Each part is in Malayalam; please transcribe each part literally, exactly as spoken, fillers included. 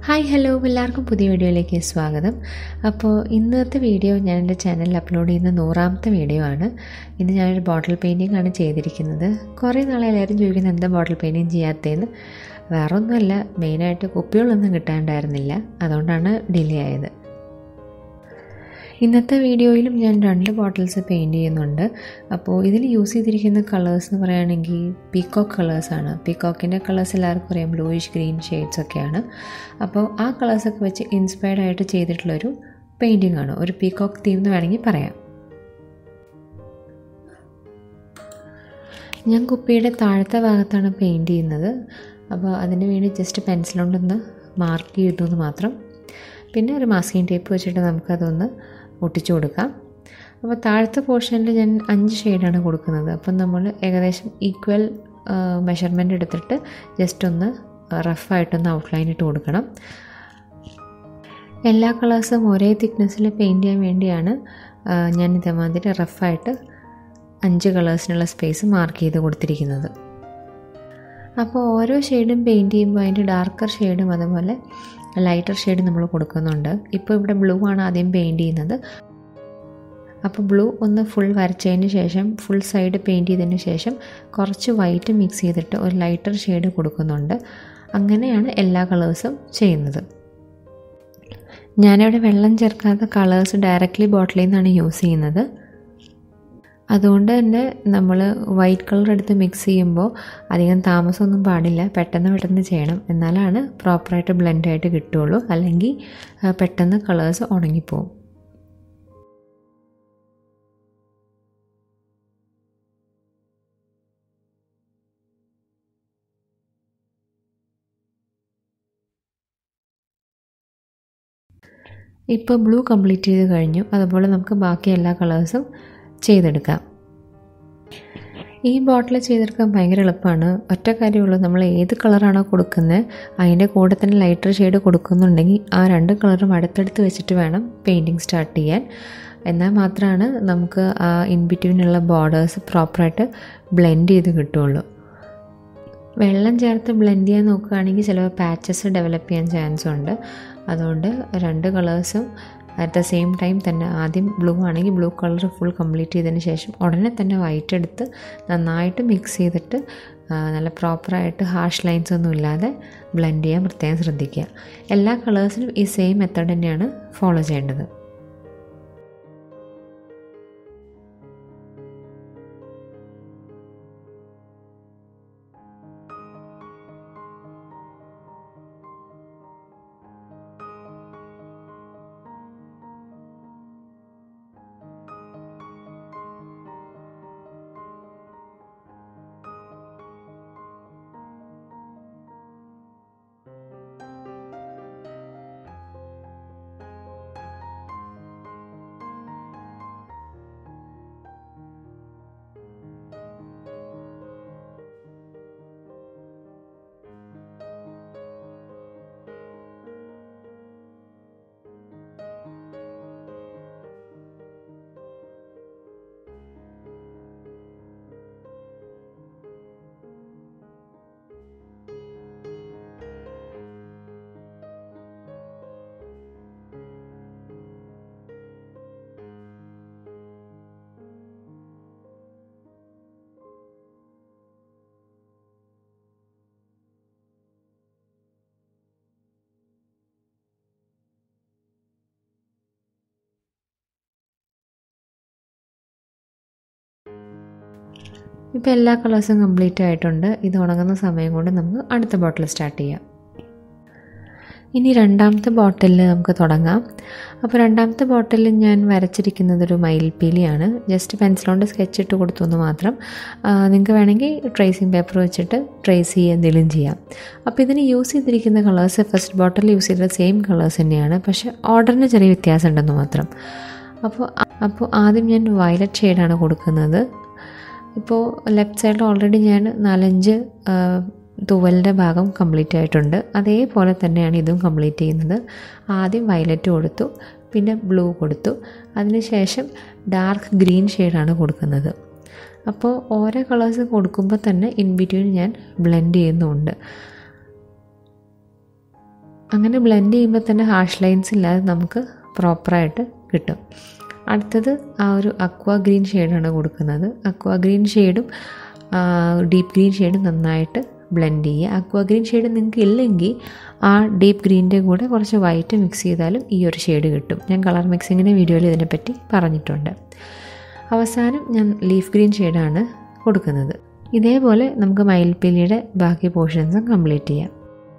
ഹായ് ഹലോ എല്ലാവർക്കും പുതിയ വീഡിയോയിലേക്ക് സ്വാഗതം. അപ്പോൾ ഇന്നത്തെ വീഡിയോ ഞാൻ എൻ്റെ ചാനലിൽ അപ്ലോഡ് ചെയ്യുന്ന നൂറാമത്തെ വീഡിയോ ആണ്. ഇന്ന് ഞാനൊരു ബോട്ടിൽ പെയിൻറ്റിംഗ് ആണ് ചെയ്തിരിക്കുന്നത്. കുറേ നാളെ എല്ലാവരും ചോദിക്കുന്നത് എന്താ ബോട്ടിൽ പെയിൻറ്റിങ് ചെയ്യാത്തതെന്ന്. വേറെ ഒന്നുമല്ല, മെയിനായിട്ട് കുപ്പികളൊന്നും കിട്ടാണ്ടായിരുന്നില്ല, അതുകൊണ്ടാണ് ഡിലേ ആയത്. ഇന്നത്തെ വീഡിയോയിലും ഞാൻ രണ്ട് ബോട്ടിൽസ് പെയിൻറ്റ് ചെയ്യുന്നുണ്ട്. അപ്പോൾ ഇതിൽ യൂസ് ചെയ്തിരിക്കുന്ന കളേഴ്സ് എന്ന് പറയുകയാണെങ്കിൽ പീകോക്ക് കളേഴ്സാണ്. പീകോക്കിൻ്റെ കളേഴ്സ് എല്ലാവർക്കും അറിയാം, ബ്ലൂയിഷ് ഗ്രീൻ ഷെയ്ഡ്സ് ഒക്കെയാണ്. അപ്പോൾ ആ കളേഴ്സൊക്കെ വെച്ച് ഇൻസ്പയർഡ് ആയിട്ട് ചെയ്തിട്ടുള്ളൊരു പെയിൻറ്റിംഗ് ആണ്, ഒരു പീകോക്ക് തീം എന്ന് വേണമെങ്കിൽ പറയാം. ഞാൻ കുപ്പിയുടെ താഴത്തെ ഭാഗത്താണ് പെയിൻറ്റ് ചെയ്യുന്നത്. അപ്പോൾ അതിന് വേണ്ടി ജസ്റ്റ് പെൻസിൽ കൊണ്ടൊന്ന് മാർക്ക് ചെയ്തു എന്ന് മാത്രം. പിന്നെ ഒരു മാസ്കിംഗ് ടേപ്പ് വെച്ചിട്ട് നമുക്കതൊന്ന് ഒട്ടിച്ചു കൊടുക്കാം. അപ്പോൾ താഴത്തെ പോർഷനിൽ ഞാൻ അഞ്ച് ഷെയ്ഡാണ് കൊടുക്കുന്നത്. അപ്പം നമ്മൾ ഏകദേശം ഈക്വൽ മെഷർമെൻ്റ് എടുത്തിട്ട് ജസ്റ്റ് ഒന്ന് റഫായിട്ടൊന്ന് ഔട്ട്ലൈൻ ഇട്ട് കൊടുക്കണം. എല്ലാ കളേഴ്സും ഒരേ തിക്നെസ്സിൽ പെയിൻറ്റ് ചെയ്യാൻ വേണ്ടിയാണ് ഞാൻ ഇതേമാതിരി റഫായിട്ട് അഞ്ച് കളേഴ്സിനുള്ള സ്പേസ് മാർക്ക് ചെയ്ത് കൊടുത്തിരിക്കുന്നത്. അപ്പോൾ ഓരോ ഷെയ്ഡും പെയിൻറ്റ് ചെയ്യുമ്പോൾ അതിൻ്റെ ഡാർക്കർ ഷെയ്ഡും അതുപോലെ ലൈറ്റർ ഷെയ്ഡ് നമ്മൾ കൊടുക്കുന്നുണ്ട്. ഇപ്പോൾ ഇവിടെ ബ്ലൂ ആണ് ആദ്യം പെയിൻറ്റ് ചെയ്യുന്നത്. അപ്പോൾ ബ്ലൂ ഒന്ന് ഫുൾ വരച്ചതിന് ശേഷം ഫുൾ സൈഡ് പെയിൻറ്റ് ചെയ്തതിന് ശേഷം കുറച്ച് വൈറ്റ് മിക്സ് ചെയ്തിട്ട് ഒരു ലൈറ്റർ ഷെയ്ഡ് കൊടുക്കുന്നുണ്ട്. അങ്ങനെയാണ് എല്ലാ കളേഴ്സും ചെയ്യുന്നത്. ഞാനിവിടെ വെള്ളം ചേർക്കാത്ത കളേഴ്സ് ഡയറക്റ്റ്ലി ബോട്ടിലിൽ നിന്നാണ് യൂസ് ചെയ്യുന്നത്. അതുകൊണ്ട് തന്നെ നമ്മൾ വൈറ്റ് കളർ എടുത്ത് മിക്സ് ചെയ്യുമ്പോൾ അധികം താമസമൊന്നും പാടില്ല, പെട്ടെന്ന് പെട്ടെന്ന് ചെയ്യണം, എന്നാലാണ് പ്രോപ്പറായിട്ട് ബ്ലെൻഡായിട്ട് കിട്ടുകയുള്ളൂ. അല്ലെങ്കിൽ പെട്ടെന്ന് കളേഴ്സ് ഉണങ്ങിപ്പോവും. ഇപ്പോൾ ബ്ലൂ കംപ്ലീറ്റ് ചെയ്ത് കഴിഞ്ഞു. അതുപോലെ നമുക്ക് ബാക്കി എല്ലാ കളേഴ്സും ചെയ്തെടുക്കാം. ഈ ബോട്ടിൽ ചെയ്തെടുക്കാൻ ഭയങ്കര എളുപ്പമാണ്. ഒറ്റ കാര്യമുള്ളൂ, നമ്മൾ ഏത് കളറാണോ കൊടുക്കുന്നത് അതിൻ്റെ കൂടെ തന്നെ ലൈറ്റർ ഷെയ്ഡ് കൊടുക്കുന്നുണ്ടെങ്കിൽ ആ രണ്ട് കളറും അടുത്തടുത്ത് വെച്ചിട്ട് വേണം പെയിൻറ്റിങ് സ്റ്റാർട്ട് ചെയ്യാൻ. എന്നാൽ മാത്രമാണ് നമുക്ക് ആ ഇൻ ബിറ്റ്വീനുള്ള ബോർഡേഴ്സ് പ്രോപ്പറായിട്ട് ബ്ലെൻഡ് ചെയ്ത് കിട്ടുകയുള്ളൂ. വെള്ളം ചേർത്ത് ബ്ലെൻഡ് ചെയ്യാൻ നോക്കുകയാണെങ്കിൽ ചിലപ്പോൾ പാച്ചസ് ഡെവലപ്പ് ചെയ്യാൻ ചാൻസ് ഉണ്ട്. അതുകൊണ്ട് രണ്ട് കളേഴ്സും അറ്റ് ദ സെയിം ടൈം തന്നെ, ആദ്യം ബ്ലൂ ആണെങ്കിൽ ബ്ലൂ കളർ ഫുൾ കംപ്ലീറ്റ് ചെയ്തതിന് ശേഷം ഉടനെ തന്നെ വൈറ്റ് എടുത്ത് നന്നായിട്ട് മിക്സ് ചെയ്തിട്ട് നല്ല പ്രോപ്പറായിട്ട് ഹാഷ് ലൈൻസ് ഒന്നും ഇല്ലാതെ ബ്ലെൻഡ് ചെയ്യാൻ പ്രത്യേകം ശ്രദ്ധിക്കുക. എല്ലാ കളേഴ്സിനും ഈ സെയിം മെത്തേഡ് തന്നെയാണ് ഫോളോ ചെയ്യേണ്ടത്. ഇപ്പോൾ എല്ലാ കളേഴ്സും കംപ്ലീറ്റ് ആയിട്ടുണ്ട്. ഇത് ഉണങ്ങുന്ന സമയം കൊണ്ട് നമുക്ക് അടുത്ത ബോട്ടിൽ സ്റ്റാർട്ട് ചെയ്യാം. ഇനി രണ്ടാമത്തെ ബോട്ടിലിൽ നമുക്ക് തുടങ്ങാം. അപ്പോൾ രണ്ടാമത്തെ ബോട്ടിലിൽ ഞാൻ വരച്ചിരിക്കുന്നത് ഒരു മയിൽപ്പീലിയാണ്. ജസ്റ്റ് പെൻസിൽ കൊണ്ട് സ്കെച്ച് ഇട്ട് കൊടുത്തു എന്ന് മാത്രം. നിങ്ങൾക്ക് വേണമെങ്കിൽ ട്രേസിങ് പേപ്പർ വെച്ചിട്ട് ട്രേസ് ചെയ്യുക, എന്തെങ്കിലും ചെയ്യാം. അപ്പോൾ ഇതിന് യൂസ് ചെയ്തിരിക്കുന്ന കളേഴ്സ് ഫസ്റ്റ് ബോട്ടിൽ യൂസ് ചെയ്ത സെയിം കളേഴ്സ് തന്നെയാണ്, പക്ഷേ ഓർഡറിന് ചെറിയ വ്യത്യാസം ഉണ്ടെന്ന് മാത്രം. അപ്പോൾ അപ്പോൾ ആദ്യം ഞാൻ വയലറ്റ് ഷെയ്ഡാണ് കൊടുക്കുന്നത്. ഇപ്പോൾ ലെഫ്റ്റ് സൈഡിൽ ഓൾറെഡി ഞാൻ നാലഞ്ച് തൂവലിൻ്റെ ഭാഗം കംപ്ലീറ്റ് ആയിട്ടുണ്ട്. അതേപോലെ തന്നെയാണ് ഇതും കംപ്ലീറ്റ് ചെയ്യുന്നത്. ആദ്യം വയലറ്റ് കൊടുത്തു, പിന്നെ ബ്ലൂ കൊടുത്തു, അതിനുശേഷം ഡാർക്ക് ഗ്രീൻ ഷെയ്ഡാണ് കൊടുക്കുന്നത്. അപ്പോൾ ഓരോ കളേഴ്സ് കൊടുക്കുമ്പോൾ തന്നെ ഇൻ ബിറ്റ്വീൻ ഞാൻ ബ്ലെൻഡ് ചെയ്യുന്നുണ്ട്. അങ്ങനെ ബ്ലെൻഡ് ചെയ്യുമ്പോൾ തന്നെ ഹാഷ് ലൈൻസ് ഇല്ലാതെ നമുക്ക് പ്രോപ്പറായിട്ട് കിട്ടും. അടുത്തത് ആ ഒരു അക്വാ ഗ്രീൻ ഷെയ്ഡാണ് കൊടുക്കുന്നത്. അക്വാ ഗ്രീൻ ഷെയ്ഡും ഡീപ്പ് ഗ്രീൻ ഷെയ്ഡും നന്നായിട്ട് ബ്ലെൻഡ് ചെയ്യുക. അക്വാ ഗ്രീൻ ഷെയ്ഡ് നിങ്ങൾക്ക് ഇല്ലെങ്കിൽ ആ ഡീപ്പ് ഗ്രീൻ്റെ കൂടെ കുറച്ച് വൈറ്റ് മിക്സ് ചെയ്താലും ഈ ഒരു ഷെയ്ഡ് കിട്ടും. ഞാൻ കളർ മിക്സിങ്ങിൻ്റെ വീഡിയോയിൽ ഇതിനെപ്പറ്റി പറഞ്ഞിട്ടുണ്ട്. അവസാനം ഞാൻ ലീഫ് ഗ്രീൻ ഷെയ്ഡാണ് കൊടുക്കുന്നത്. ഇതേപോലെ നമുക്ക് മയിൽപ്പീലിയുടെ ബാക്കി പോർഷൻസും കംപ്ലീറ്റ് ചെയ്യാം.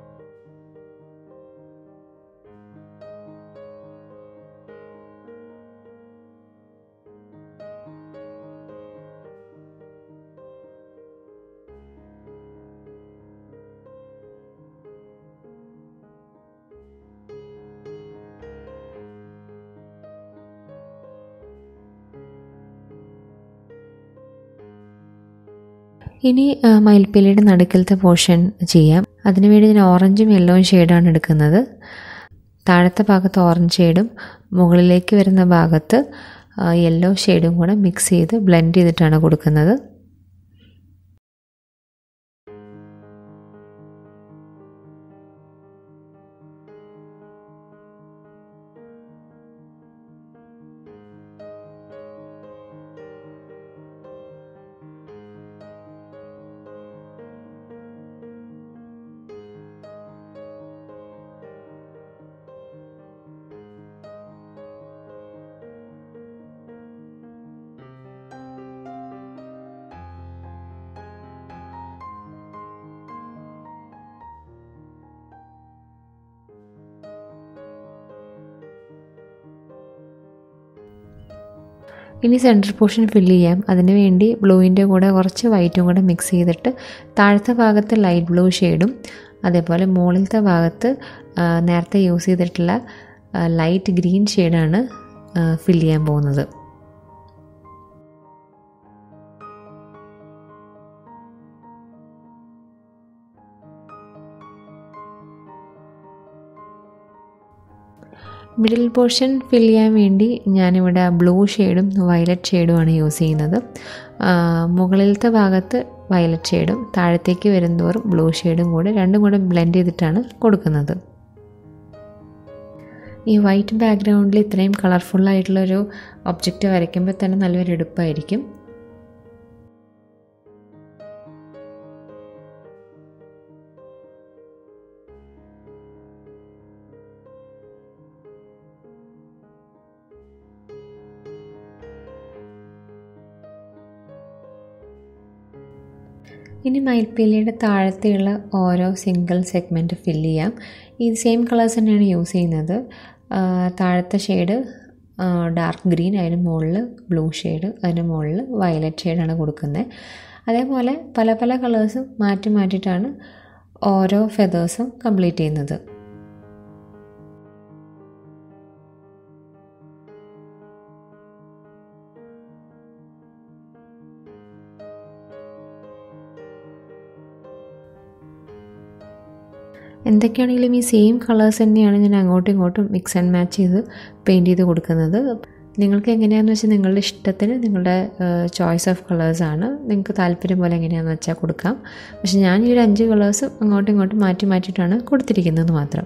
ഇനി മയിൽപ്പീലിയുടെ നടുക്കലത്തെ പോർഷൻ ചെയ്യാം. അതിനുവേണ്ടി ഞാൻ ഓറഞ്ചും യെല്ലോയും ഷെയ്ഡാണ് എടുക്കുന്നത്. താഴത്തെ ഭാഗത്ത് ഓറഞ്ച് ഷെയ്ഡും മുകളിലേക്ക് വരുന്ന ഭാഗത്ത് യെല്ലോ ഷെയ്ഡും കൂടെ മിക്സ് ചെയ്ത് ബ്ലെൻഡ് ചെയ്തിട്ടാണ് കൊടുക്കുന്നത്. ഇനി സെൻറ്റർ പോർഷൻ ഫില്ല് ചെയ്യാം. അതിന് വേണ്ടി ബ്ലൂവിൻ്റെ കൂടെ കുറച്ച് വൈറ്റും കൂടെ മിക്സ് ചെയ്തിട്ട് താഴത്തെ ഭാഗത്ത് ലൈറ്റ് ബ്ലൂ ഷെയ്ഡും അതേപോലെ മുകളിലത്തെ ഭാഗത്ത് നേരത്തെ യൂസ് ചെയ്തിട്ടുള്ള ലൈറ്റ് ഗ്രീൻ ഷെയ്ഡാണ് ഫില്ല് ചെയ്യാൻ പോകുന്നത്. മിഡിൽ പോർഷൻ ഫിൽ ചെയ്യാൻ വേണ്ടി ഞാനിവിടെ ബ്ലൂ ഷെയ്ഡും വയലറ്റ് ഷെയ്ഡുമാണ് യൂസ് ചെയ്യുന്നത്. മുകളിലത്തെ ഭാഗത്ത് വയലറ്റ് ഷെയ്ഡും താഴത്തേക്ക് വരുന്നതോറും ബ്ലൂ ഷെയ്ഡും കൂടെ രണ്ടും കൂടെ ബ്ലെൻഡ് ചെയ്തിട്ടാണ് കൊടുക്കുന്നത്. ഈ വൈറ്റ് ബാക്ക്ഗ്രൗണ്ടിൽ ഇത്രയും കളർഫുള്ളായിട്ടുള്ളൊരു ഒബ്ജക്റ്റ് വരയ്ക്കുമ്പോൾ തന്നെ നല്ലൊരു എടുപ്പായിരിക്കും. ഇനി മയിൽപ്പീലിയുടെ താഴത്തെയുള്ള ഓരോ സിംഗിൾ സെഗ്മെൻറ്റ് ഫില്ല് ചെയ്യാം. ഈ സെയിം കളേഴ്സ് തന്നെയാണ് യൂസ് ചെയ്യുന്നത്. താഴത്തെ ഷെയ്ഡ് ഡാർക്ക് ഗ്രീൻ, അതിന് മുകളിൽ ബ്ലൂ ഷെയ്ഡ്, അതിന് മുകളിൽ വയലറ്റ് ഷെയ്ഡാണ് കൊടുക്കുന്നത്. അതേപോലെ പല പല കളേഴ്സും മാറ്റി മാറ്റിയിട്ടാണ് ഓരോ ഫെദേഴ്സും കംപ്ലീറ്റ് ചെയ്യുന്നത്. എന്തൊക്കെയാണെങ്കിലും ഈ സെയിം കളേഴ്സ് തന്നെയാണ് ഞാൻ അങ്ങോട്ടും ഇങ്ങോട്ടും മിക്സ് ആൻഡ് മാച്ച് ചെയ്ത് പെയിൻറ്റ് ചെയ്ത് കൊടുക്കുന്നത്. നിങ്ങൾക്ക് എങ്ങനെയാണെന്ന് വെച്ചാൽ നിങ്ങളുടെ ഇഷ്ടത്തിന് നിങ്ങളുടെ ചോയ്സ് ഓഫ് കളേഴ്സാണ്. നിങ്ങൾക്ക് താല്പര്യം പോലെ എങ്ങനെയാണെന്ന് വെച്ചാൽ കൊടുക്കാം. പക്ഷെ ഞാൻ ഈ ഒരു അഞ്ച് കളേഴ്സും അങ്ങോട്ടും ഇങ്ങോട്ടും മാറ്റി മാറ്റിയിട്ടാണ് കൊടുത്തിരിക്കുന്നത് മാത്രം.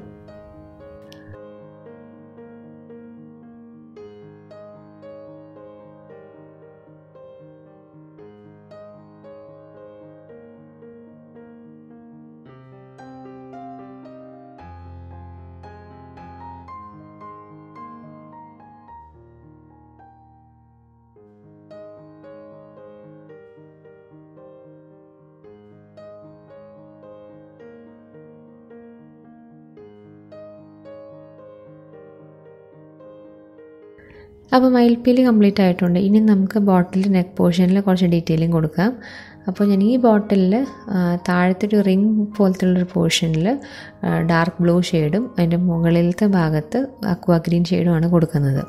അപ്പോൾ മയിൽപ്പീലി കംപ്ലീറ്റ് ആയിട്ടുണ്ട്. ഇനി നമുക്ക് ബോട്ടിൽ നെക്ക് പോർഷനിൽ കുറച്ച് ഡീറ്റെയിലിംഗ് കൊടുക്കാം. അപ്പോൾ ഞാൻ ഈ ബോട്ടിലിൽ താഴത്തെ ഒരു റിങ് പോലത്തുള്ളൊരു പോർഷനിൽ ഡാർക്ക് ബ്ലൂ ഷെയ്ഡും അതിൻ്റെ മുകളിലത്തെ ഭാഗത്ത് അക്വാ ഗ്രീൻ ഷെയ്ഡുമാണ് കൊടുക്കുന്നത്.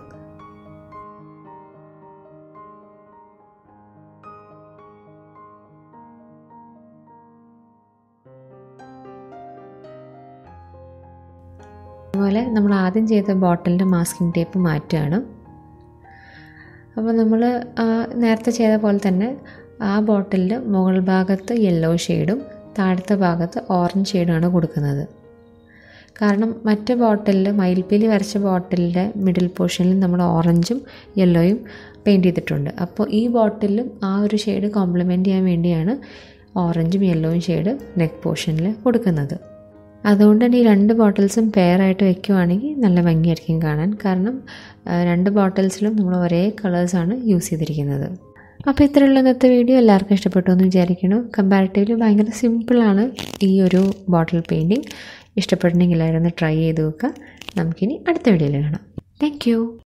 അതുപോലെ നമ്മൾ ആദ്യം ചെയ്ത ബോട്ടിലിൻ്റെ മാസ്കിംഗ് ടേപ്പ് മാറ്റുകയാണ്. അപ്പോൾ നമ്മൾ നേരത്തെ ചെയ്ത പോലെ തന്നെ ആ ബോട്ടിലിൽ മുകൾ ഭാഗത്ത് യെല്ലോ ഷെയ്ഡും താഴത്തെ ഭാഗത്ത് ഓറഞ്ച് ഷെയ്ഡുമാണ് കൊടുക്കുന്നത്. കാരണം മറ്റേ ബോട്ടിലിൽ മയിൽപ്പീലി വരച്ച ബോട്ടിലിൻ്റെ മിഡിൽ പോർഷനിൽ നമ്മൾ ഓറഞ്ചും യെല്ലോയും പെയിൻറ്റ് ചെയ്തിട്ടുണ്ട്. അപ്പോൾ ഈ ബോട്ടിലും ആ ഒരു ഷെയ്ഡ് കോംപ്ലിമെൻറ്റ് ചെയ്യാൻ വേണ്ടിയാണ് ഓറഞ്ചും യെല്ലോയും ഷെയ്ഡ് നെക്ക് പോർഷനിൽ കൊടുക്കുന്നത്. അതുകൊണ്ട് തന്നെ ഈ രണ്ട് ബോട്ടിൽസും പെയറായിട്ട് വെക്കുവാണെങ്കിൽ നല്ല ഭംഗിയായിരിക്കും കാണാൻ. കാരണം രണ്ട് ബോട്ടിൽസിലും നമ്മൾ ഒരേ കളേഴ്സാണ് യൂസ് ചെയ്തിരിക്കുന്നത്. അപ്പോൾ ഇത്രയുള്ള ഇന്നത്തെ വീഡിയോ എല്ലാവർക്കും ഇഷ്ടപ്പെട്ടു എന്ന് വിചാരിക്കുന്നു. കമ്പാരിറ്റീവ്ലി ഭയങ്കര സിമ്പിളാണ് ഈ ഒരു ബോട്ടിൽ പെയിൻറ്റിങ്. ഇഷ്ടപ്പെടണമെങ്കിൽ എല്ലാവരും ഒന്ന് ട്രൈ ചെയ്ത് നോക്കുക. നമുക്കിനി അടുത്ത വീഡിയോയിൽ കാണാം. Thank U.